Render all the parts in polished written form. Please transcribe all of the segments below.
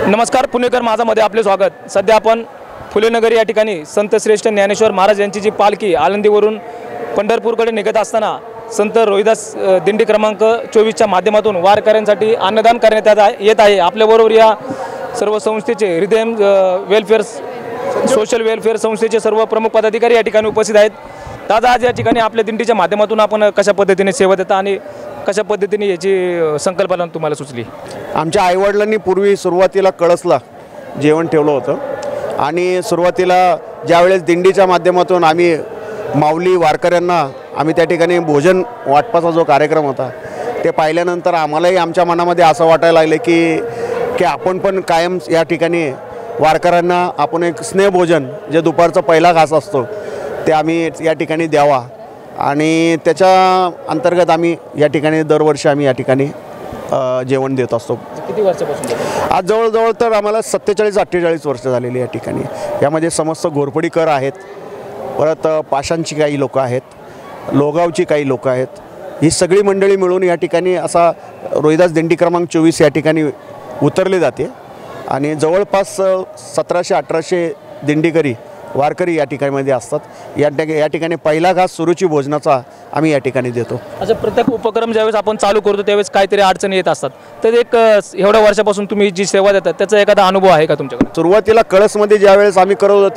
नमस्कार, पुणेकर माझामध्ये आपले स्वागत। सध्या आपण फुलेनगर या ठिकाणी संत श्रेष्ठ ज्ञानेश्वर महाराज यांची जी पालखी आळंदीवरून पंढरपूरकडे निघत असताना संत रोहिदास दिंडी क्रमांक 24 च्या माध्यमातून वारकऱ्यांसाठी अन्नदान करण्यात येत आहे। आपल्याबरोबर या सर्व संस्थेचे रिदेम वेलफेअर सोशल वेलफेअर संस्थेचे सर्व प्रमुख पदाधिकारी या ठिकाणी उपस्थित आहेत। दादा, आज या ठिकाणी आपल्या दिंडीच्या माध्यमातून आपण कशा पद्धतीने सेवा देता आणि कशा पद्धतीने याची संकल्पना तुम्हाला सुचली? आमच्या आईवडिलांनी पूर्वी सुरुवातीला कळसला जेवण ठेवलं होतं आणि सुरुवातीला ज्यावेळेस दिंडीच्या माध्यमातून आम्ही माऊली वारकऱ्यांना आम्ही त्या ठिकाणी भोजन वाटपाचा जो कार्यक्रम होता ते पाहिल्यानंतर आम्हालाही आमच्या मनामध्ये असं वाटायला लागलं की आपण पण कायम या ठिकाणी वारकऱ्यांना आपण एक स्नेहभोजन जे दुपारचा पहिला घास असतो ते आम्ही या ठिकाणी द्यावा आणि त्याच्या अंतर्गत आम्ही या ठिकाणी दरवर्षी आम्ही या ठिकाणी जेवण देत असतो। किती वर्षापासून? आज जवळजवळ तर आम्हाला 47-48 वर्ष झालेली या ठिकाणी। यामध्ये समस्त घोरपडीकर आहेत, परत पाषाणची काही लोक आहेत, लोगावची काही लोक आहेत। ही सगळी मंडळी मिळून या ठिकाणी असा रोहिदास दिंडी क्रमांक 24 या ठिकाणी उतरले जाते आणि जवळपास 1700-1800 दिंडीकरी वारकरी या ठिकाणी असतात। या ठिकाणी पहिला घास सुरुची भोजनाचा आम्ही या ठिकाणी देतो। अच्छा, प्रत्येक उपक्रम ज्यावेळेस आपण चालू करतो त्यावेळेस काहीतरी अडचणी येत असतात, तर एक एवढ्या वर्षापासून तुम्ही जी सेवा देतात त्याचा एखादा अनुभव आहे का तुमच्याकडे? सुरुवातीला कळसमध्ये ज्यावेळेस आम्ही करत होतो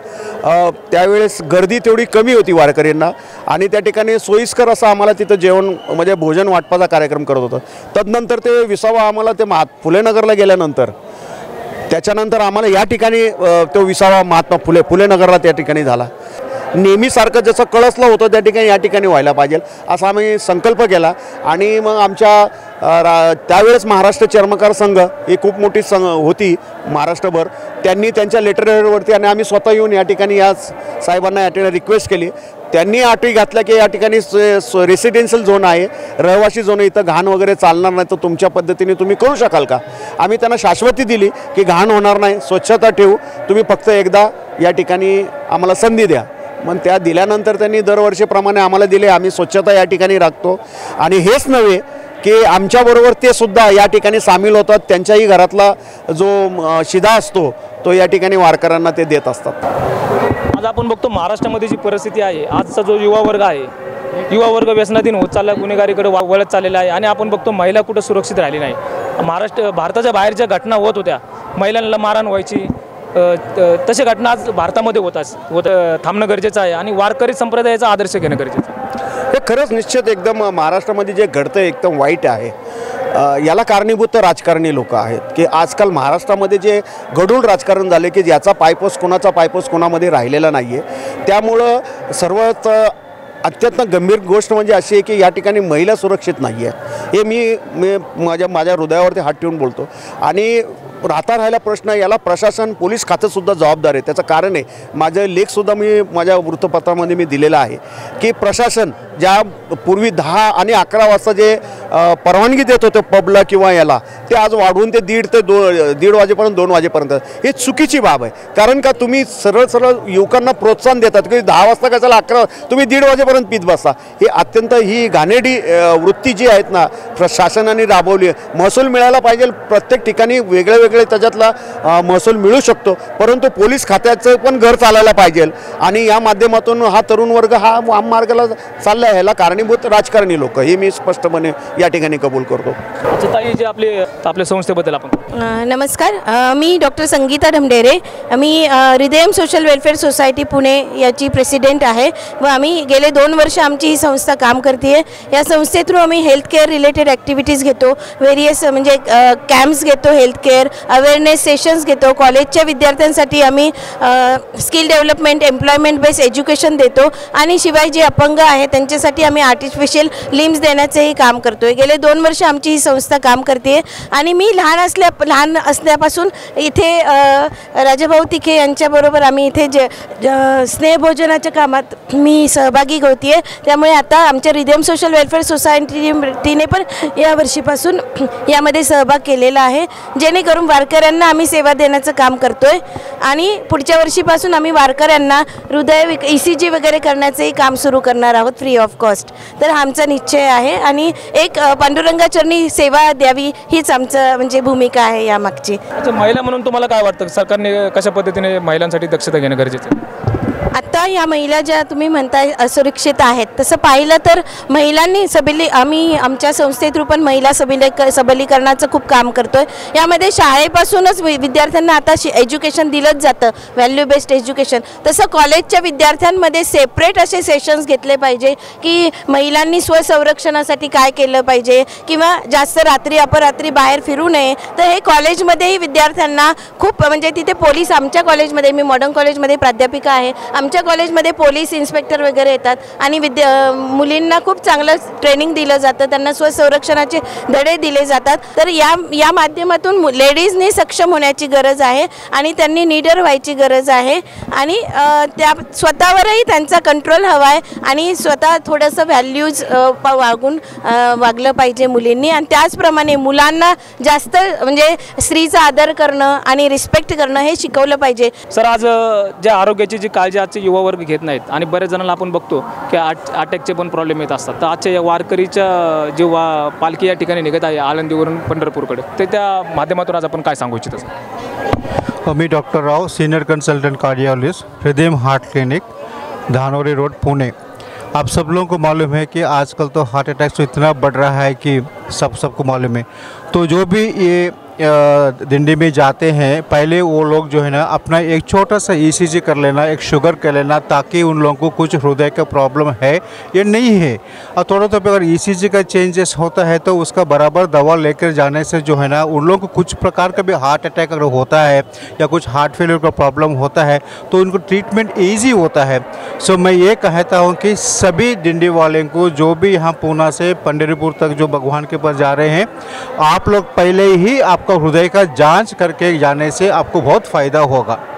त्यावेळेस गर्दी तेवढी कमी होती वारकऱ्यांना आणि त्या ठिकाणी सोयीस्कर असं आम्हाला तिथं जेवण म्हणजे भोजन वाटपाचा कार्यक्रम करत होतो। तदनंतर ते विसावा आम्हाला ते फुलेनगरला गेल्यानंतर त्याच्यानंतर आम्हाला या ठिकाणी तो विसावा महात्मा फुलेनगरला त्या ठिकाणी झाला। नेहमीसारखं जसं कळसला होतं त्या ठिकाणी या ठिकाणी व्हायला पाहिजे असा आम्ही संकल्प केला आणि मग आमच्या त्यावेळेस महाराष्ट्र चर्मकार संघ ही खूप मोठी होती महाराष्ट्रभर, त्यांनी त्यांच्या लेटरवरती आणि आम्ही स्वतः येऊन या ठिकाणी या साहेबांना या ठिकाणी रिक्वेस्ट केली। त्यांनी अटी घातल्या की या ठिकाणी रेसिडेन्शियल झोन आहे, रहिवासी झोन, इथं घाण वगैरे चालणार नाही, तर तुमच्या पद्धतीने तुम्ही करू शकाल का? आम्ही त्यांना शाश्वती दिली की घाण होणार नाही, स्वच्छता ठेवू, तुम्ही फक्त एकदा या ठिकाणी आम्हाला संधी द्या। मग त्या दिल्यानंतर त्यांनी दरवर्षीप्रमाणे आम्हाला दिले, आम्ही स्वच्छता या ठिकाणी राखतो आणि हेच नव्हे की आमच्याबरोबर ते सुद्धा या ठिकाणी सामील होतात, त्यांच्याही घरातला जो शिदा असतो तो या ठिकाणी वारकऱ्यांना ते देत असतात। आज आपण बघतो महाराष्ट्रामध्ये जी परिस्थिती आहे, आजचा जो युवा वर्ग आहे, युवा वर्ग व्यसनाधीन होत चालला, गुन्हेगारीकडे वळत चाललेला आहे आणि आपण बघतो महिला कुठं सुरक्षित राहिली नाही। भारताच्या बाहेर ज्या घटना होत होत्या, महिलांना मारहाण व्हायची, तशा घटना आज भारतामध्ये थांबणं गरजेचं आहे आणि वारकरी संप्रदायाचा आदर्श घेणं गरजेचं आहे। हे खरंच निश्चित एकदम महाराष्ट्रामध्ये जे घडतं एकदम वाईट आहे। याला कारणीभूत राजकारणी लोक आहेत की आजकाल महाराष्ट्रामध्ये जे गढूळ राजकारण झाले की ज्याचा पायपोस कोणामध्ये राहिलेला नाही आहे। त्यामुळं सर्वात अत्यंत गंभीर गोष्ट म्हणजे अशी आहे की या ठिकाणी महिला सुरक्षित नाही आहे। हे मी माझ्या हृदयावरती हात ठेवून बोलतो आणि राहिला प्रश्न याला प्रशासन पोलीस खातेसुद्धा जबाबदार आहे। त्याचं कारण आहे, माझं लेखसुद्धा मी माझ्या वृत्तपत्रामध्ये मी दिलेला आहे की प्रशासन ज्या पूर्वी 10 आणि 11 वाजता जे परवानगी देत होते पबला किंवा याला, ते आज वाढवून ते 1:30 वाजेपर्यंत 2 वाजेपर्यंत, ही चुकीची बाब आहे। कारण का तुम्ही सरळ युवकांना प्रोत्साहन देतात की 10 वाजता कशाला 11 तुम्ही 1:30 वाजेपर्यंत पीत बसता। ही अत्यंत ही घाणेरडी वृत्ती जी आहेत ना प्रशासनाने राबवली आहे। महसूल मिळायला पाहिजे, प्रत्येक ठिकाणी वेगळे त्याच्यातला महसूल मिळू शकतो, परंतु पोलीस खात्याचं पण घर चालायला पाहिजे आणि या माध्यमातून हा तरुण वर्ग हा वाम मार्गाला चालला आहे। ह्याला कारणीभूत राजकारणी लोक, हे मी स्पष्टपणे या ठिकाणी कबूल करतो। जे आपल्या संस्थेबद्दल आपण नमस्कार, मी डॉक्टर संगीता ढमढेरे, मी rhythm social welfare society Pune याची प्रेसिडेंट आहे व आम्ही गेले 2 वर्ष आमची ही संस्था काम करते आहे। या संस्थे थ्रू आम्ही हेल्थ केअर रिलेटेड ॲक्टिव्हिटीज घेतो, व्हेरियस म्हणजे कॅम्प्स घेतो, हेल्थ केअर अवेअरनेस सेशन्स घेतो, कॉलेजच्या विद्यार्थ्यांसाठी आम्ही skill development, employment base education देतो आणि शिवाय जे अपंग आहे त्यांच्यासाठी आम्ही आर्टिफिशियल लिम्स देण्याचंही काम करतो आहे। गेले 2 वर्ष आमची ही संस्था काम करते आणि मी लहान असल्यापासून इथे राजाभाऊ तिखे यांच्याबरोबर आम्ही इथे स्नेहभोजनाच्या कामात मी सहभागी होते आहे। त्यामुळे आता आमच्या रिदेम सोशल वेलफेअर सोसायटीने पण या वर्षीपासून यामध्ये सहभाग केलेला आहे, जेणेकरून वारकऱ्यांना आम्ही सेवा देण्याचं काम करतोय आणि पुढच्या वर्षीपासून आम्ही वारकऱ्यांना हृदय ECG वगैरे करण्याचंही काम सुरू करणार आहोत फ्री ऑफ कॉस्ट. तर आमचा निश्चय आहे आणि एक पांडुरंगाचरणी सेवा द्यावी हीच आमचं म्हणजे भूमिका आहे यामागची. अच्छा, महिला म्हणून तुम्हाला काय वाटतं सरकारने कशा पद्धतीने महिलांसाठी दक्षता घेणं गरजेचं आहे? आत्ता या महिला ज्या तुम्ही म्हणताय असुरक्षित आहेत, तसं पाहिलं तर महिलांनी आम्ही आमच्या संस्थेतून पण महिला सबलीकरणाचं खूप काम करतोय. यामध्ये शाळेपासूनच विद्यार्थ्यांना आता एज्युकेशन दिलंच जातं, व्हॅल्यू बेस्ड एज्युकेशन. तसं कॉलेजच्या विद्यार्थ्यांमध्ये सेपरेट असे सेशन्स घेतले पाहिजे की महिलांनी स्वसंरक्षणासाठी काय केलं पाहिजे किंवा जास्त रात्री अपरात्री बाहेर फिरू नये. तर हे कॉलेजमध्येही विद्यार्थ्यांना खूप म्हणजे तिथे पोलीस, आमच्या कॉलेजमध्ये, मी मॉडर्न कॉलेजमध्ये प्राध्यापिका आहे, आमच्या कॉलेजमध्ये पोलीस इन्स्पेक्टर वगैरे येतात आणि मुलींना खूप चांगलं ट्रेनिंग दिलं जातं, त्यांना स्वसंरक्षणाचे धडे दिले जातात. तर या माध्यमातून लेडीजनी सक्षम होण्याची गरज आहे आणि त्यांनी निडर व्हायची गरज आहे आणि त्या स्वतःवरही त्यांचा कंट्रोल हवा आहे आणि स्वतः थोडंसं व्हॅल्यूज वागलं पाहिजे मुलींनी. आणि त्याचप्रमाणे मुलांना जास्त म्हणजे स्त्रीचा आदर करणं आणि रिस्पेक्ट करणं हे शिकवलं पाहिजे. सर, आज ज्या आरोग्याची जी काळजी आजचे युवा वर्ग घेत नाहीत आणि बऱ्याच जणांना आपण बघतो की अटॅकचे पण प्रॉब्लेम येत असतात. तर आजच्या या वारकरीच्या जेव्हा पालखी या ठिकाणी निघत आहे आळंदीवरून पंढरपूरकडे, ते त्या माध्यमातून आज आपण काय सांगू इच्छितो? मी doctor Rao, senior consultant cardiologist, Hriday heart clinic, Dhanori road, Pune. आप सब लोगों को मालूम है कि आजकल तो हार्ट अटैक तो इतना बढ़ रहा है कि सबको मालूम है. तो जो भी ये दिंडी में जाते हैं, पहले वो लोग जो है ना अपना एक छोटा सा ECG कर लेना, एक शुगर कर लेना, ताकि उन लोगों को कुछ हृदय का प्रॉब्लम है या नहीं है. और थोड़ा तो अगर ECG का चेंजेस होता है तो उसका बराबर दवा लेकर जाने से जो है ना उन लोगों को कुछ प्रकार का भी हार्ट अटैक अगर होता है या कुछ हार्ट फेलियर का प्रॉब्लम होता है तो उनको ट्रीटमेंट ईजी होता है. सो मैं ये कहता हूँ कि सभी दिंडी वाले को जो भी यहाँ पूना से पंढरपुर तक जो भगवान के पास जा रहे हैं, आप लोग पहले ही आपका हृदय का जांच करके जाने से आपको बहुत फ़ायदा होगा.